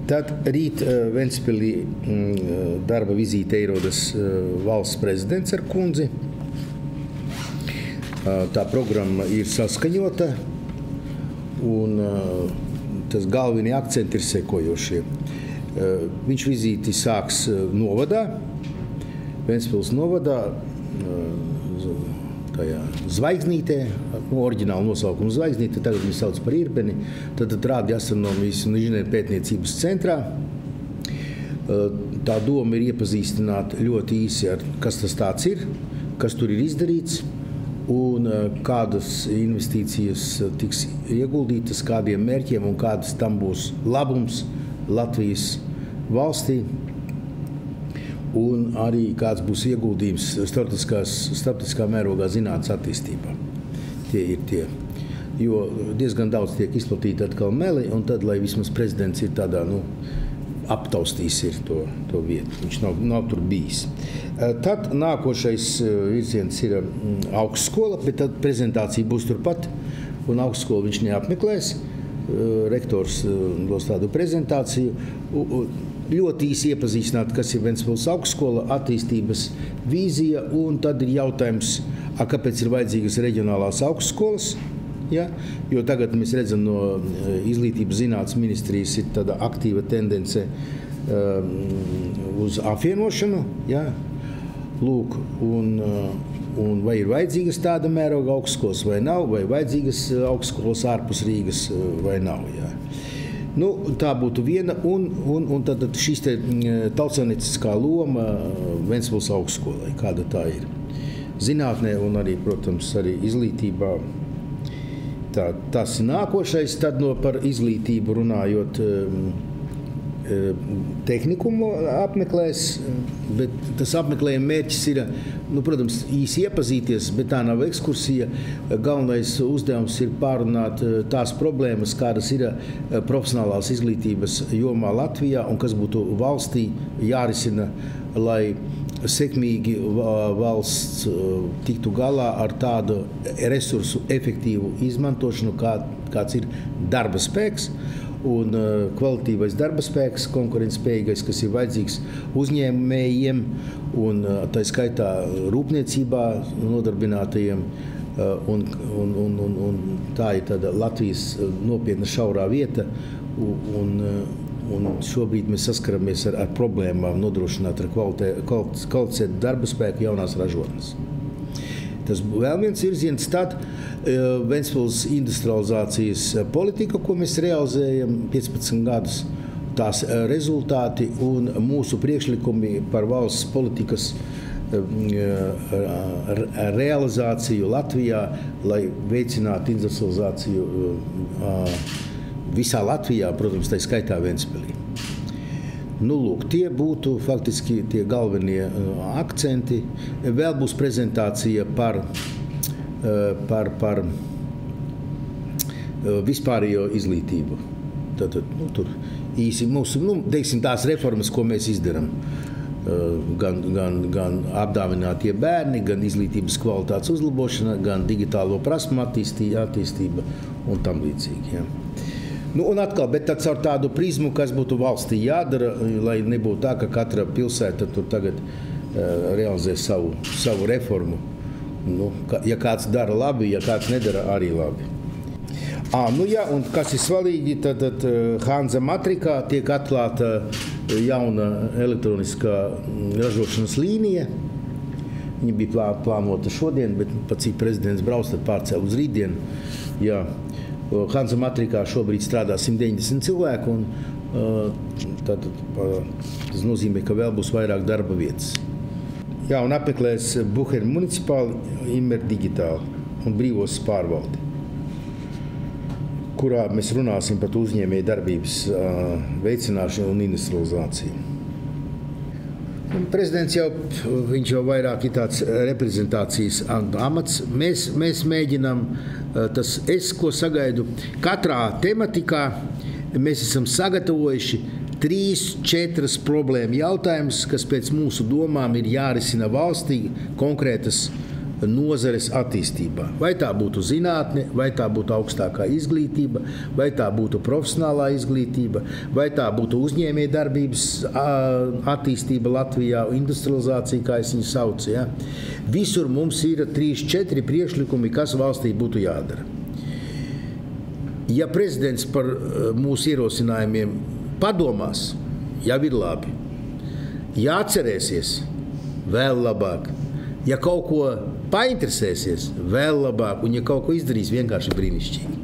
Tad rīt Ventspilī darba vizīte ierodas valsts prezidents ar kundzi. Tā programma ir saskaņota, un tas galvenie akcenti ir sekojošie. Viņš vizīti sāks novadā, Ventspils novadā, tajā Zvaigznītē, oriģināla nosaukuma Zvaigznīte, tagad viņi sauc par Irbeni, tad Rādio astronomijas un inženierpētniecības centrā. Tā doma ir iepazīstināt ļoti īsi ar, kas tas tāds ir, kas tur ir izdarīts, un kādas investīcijas tiks ieguldītas, kādiem mērķiem un kādas tam būs labums Latvijas valstī, un arī kāds būs ieguldījums starptautiskā mērogā zinātnes attīstībā. Tie ir tie. Jo diezgan daudz tiek izplatīti atkal meli, un tad, lai vismaz prezidents ir tādā, aptaustījis ir to vietu. Viņš nav tur bijis. Tad nākošais virziens ir augstskola, bet tad prezentācija būs turpat, un augstskolu viņš neapmeklēs. Rektors dos tādu prezentāciju. Ļoti īsi iepazīstināt, kas ir Ventspils augstskola, attīstības vīzija, un tad ir jautājums, kāpēc ir vajadzīgas reģionālās augstskolas. Ja? Jo tagad mēs redzam no izglītības zinātnes ministrijas ir tāda aktīva tendence uz apvienošanu. Ja? Lūk, un vai ir vajadzīgas tāda mēroga augstskolas vai nav, vai vajadzīgas augstskolas ārpus Rīgas vai nav. Ja? Tā būtu viena, un tad šis te tautssaimnieciskā loma Ventspils augstskolai, kāda tā ir. Zinātnē un arī, protams, arī izglītībā. Tas ir nākošais, tad par izglītību runājot, tehnikumu apmeklēs, bet tas apmeklējuma mērķis ir, protams, īsi iepazīties, bet tā nav ekskursija. Galvenais uzdevums ir pārunāt tās problēmas, kādas ir profesionālās izglītības jomā Latvijā un kas būtu valstī jārisina, lai sekmīgi valsts tiktu galā ar tādu resursu efektīvu izmantošanu, kāds ir darba spēks un kvalitīvais darba spēks, konkurentspējīgais, kas ir vajadzīgs uzņēmējiem un tā skaitā rūpniecībā nodarbinātajiem. Un tā ir tāda Latvijas nopietna šaurā vieta, un šobrīd mēs saskaramies ar problēmām nodrošināt ar kvalificētu darba spēku jaunās ražotnes. Tas vēl viens virziens, tad Ventspils industrializācijas politika, ko mēs realizējam 15 gadus, tās rezultāti un mūsu priekšlikumi par valsts politikas realizāciju Latvijā, lai veicinātu industrializāciju visā Latvijā, protams, tā skaitā Ventspilī. Lūk, tie būtu faktiski tie galvenie akcenti. Vēl būs prezentācija par vispārējo izglītību. Tātad, tur īsi mūsu, teiksim, tās reformas, ko mēs izdarām. Gan apdāvinātie bērni, gan izglītības kvalitātes uzlabošana, gan digitālo prasmu attīstība un tam līdzīgi. Ja. Un atkal, bet caur tādu prizmu, kas būtu valstī jādara, lai nebūtu tā, ka katra pilsēta tur tagad realizē savu reformu. Ja kāds dara labi, ja kāds nedara arī labi. Un kas ir svarīgi, tad Hanza matrikā tiek atklāta jauna elektroniskā ražošanas līnija. Viņa bija plānota šodien, bet pat cik prezidents brauc, tad pārcēl uz rītdienu. Jā. Hanza matrikā šobrīd strādā 190 cilvēku, un tas nozīmē, ka vēl būs vairāk darba vietas. Jā, un apmeklēs Buheru municipāli, Immer digitāli un brīvos pārvaldi, kurā mēs runāsim par uzņēmēju darbības veicināšanu un industrializāciju. Prezidents viņš jau vairāk ir tāds reprezentācijas amats. Mēs mēģinām, ko sagaidu, katrā tematikā mēs esam sagatavojuši 3-4 problēmu jautājumus, kas pēc mūsu domām ir jārisina valstī, konkrētas nozares attīstībā. Vai tā būtu zinātne, vai tā būtu augstākā izglītība, vai tā būtu profesionālā izglītība, vai tā būtu uzņēmējdarbības attīstība Latvijā, industrializācija, kā es viņu saucu. Ja? Visur mums ir 3-4 priekšlikumi, kas valstī būtu jādara. Ja prezidents par mūsu ierosinājumiem padomās, jau ir labi. Ja atcerēsies, vēl labāk. Ja kaut ko painteresēsies, vēl labāk. Un ja kaut ko izdarīs, vienkārši brīnišķīgi.